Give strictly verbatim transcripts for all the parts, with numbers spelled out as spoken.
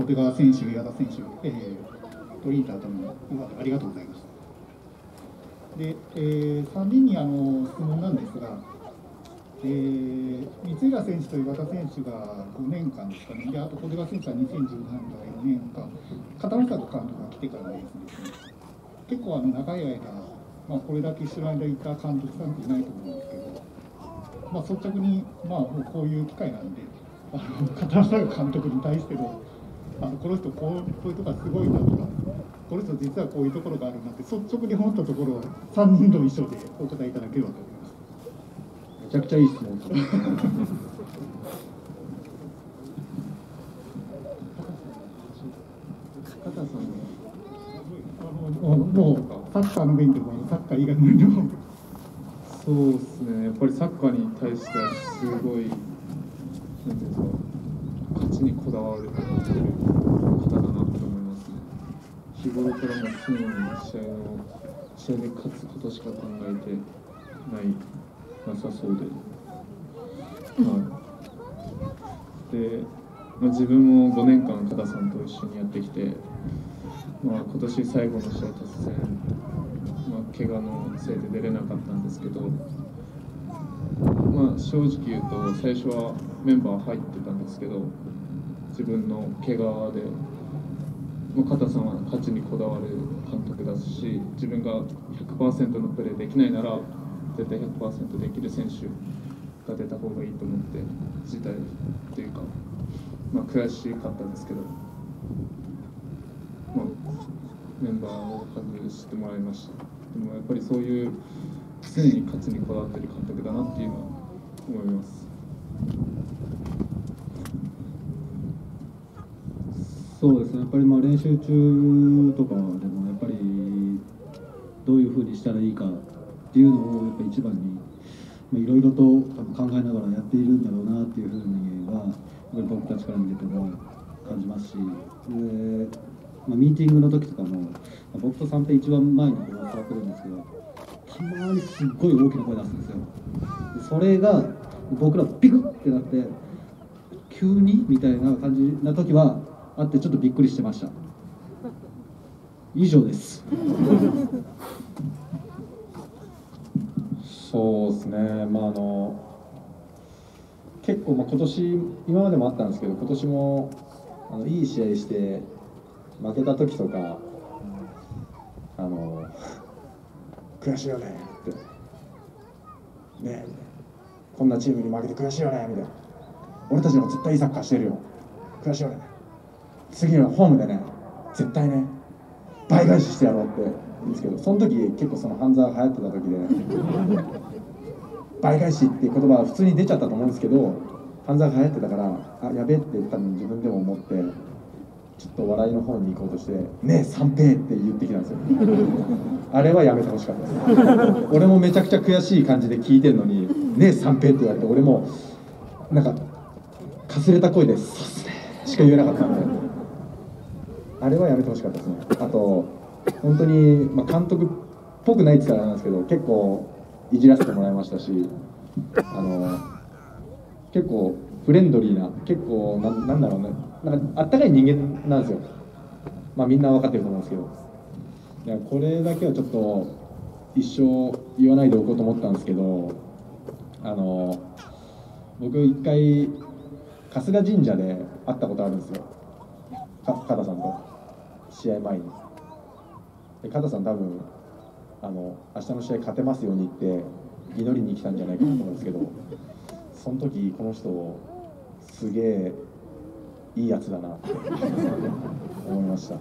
小手川選手、矢田選手、えー、とインターともありがとうございました。で、えー、さんにんにあの質問なんですが、えー、三浦選手と岩田選手がごねんかんですかね、であと小手川選手はにせんじゅうななねんからよねんかん、片野坂監督が来てからですね、結構あの長い間、まあ、これだけ一緒の間いた監督さんっていないと思うんですけど、まあ、率直に、まあ、もうこういう機会なんで、あの片野坂監督に対しての、あのこの人こう、こういうところがすごいなとか、この人実はこういうところがあるなって率直に思ったところをさんにんの衣装でお答えいただければと思います。 めちゃくちゃいい質問です。片さんもう、もうサッカーの面でもサッカー以外の面でも。 そうですね、やっぱりサッカーに対してはすごい、なんていうんですか、勝ちにこだわる方だなと思いますね。日頃からも常に試合の試合で勝つことしか考えてないなさそうで、はい、で、まあ、自分もごねんかん片さんと一緒にやってきて、まあ、今年最後の試合突然、まあ、怪我のせいで出れなかったんですけど、まあ、正直言うと最初はメンバー入ってたんですけど、自分の怪我で、まあ、片さんは勝ちにこだわる監督だし、自分が ひゃくパーセント のプレーできないなら絶対 ひゃくパーセント できる選手が出た方がいいと思って辞退というか、まあ、悔しかったんですけど、まあ、メンバーを外してもらいました。でもやっぱりそういう常に勝つにこだわっている監督だなっていうのは思います。 そうですね、やっぱりまあ練習中とかでもやっぱりどういうふうにしたらいいかっていうのをやっぱり一番にいろいろと考えながらやっているんだろうなっていうふうにはやっぱり僕たちから見てても感じますし、で、まあ、ミーティングの時とかも僕と三平一番前にこう座ってるんですけど、たまにすっごい大きな声出すんですよ。でそれが僕らピクッってなって急にみたいな感じな時はあってちょっとびっくりしてました。以上です。 そうですね、まああの結構まあ今年今までもあったんですけど、今年もあのいい試合して負けた時とか、あの悔しいよねってねえこんなチームに負けて悔しいよねみたいな、俺たちも絶対いいサッカーしてるよ、悔しいよね、次はホームでね絶対ね倍返ししてやろうって言うんですけど、その時結構その半沢が流行ってた時で倍返しっていう言葉は普通に出ちゃったと思うんですけど、半沢が流行ってたからあやべえって多分自分でも思ってちょっと笑いの方に行こうとして「ねえ三平」って言ってきたんですよ。あれはやめてほしかったです。俺もめちゃくちゃ悔しい感じで聞いてるのに「ねえ三平」って言われて、俺もなんかかすれた声で「そうっすね」しか言えなかったんで、あれはやめてほしかったですね。あと本当に、まあ、監督っぽくないって言ったらなんですけど、結構いじらせてもらいましたし、あの結構フレンドリーな、結構な、なんだろうね、なんかあったかい人間なんですよ。まあみんな分かってると思うんですけど、いやこれだけはちょっと一生言わないでおこうと思ったんですけど、あの僕一回春日神社で会ったことあるんですよ、か片さんと試合前に。で片さん多分あの明日の試合勝てますようにって祈りに来たんじゃないかなと思うんですけど、その時この人すげえいいやつだなって思いました。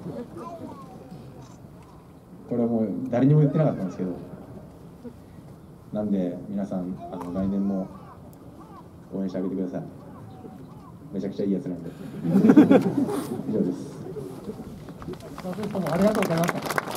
これはもう誰にも言ってなかったんですけど、なんで皆さんあの来年も応援してあげてください。めちゃくちゃいいやつなんで以上です。 松井さんもありがとうございました。